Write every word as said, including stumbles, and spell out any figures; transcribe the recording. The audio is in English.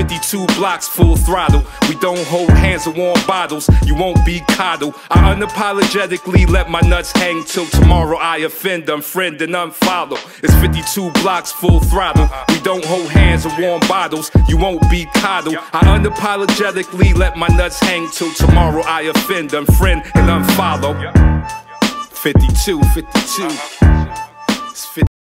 fifty-two blocks, full throttle. We don't hold hands or warm bottles. You won't be coddled. I unapologetically let my nuts hang till tomorrow I offend, unfriend, and unfollow. It's fifty-two blocks, full throttle. We don't hold hands or warm bottles. You won't be coddled. I unapologetically let my nuts hang till tomorrow I offend, unfriend, and unfollow. fifty-two, fifty-two. It's fifty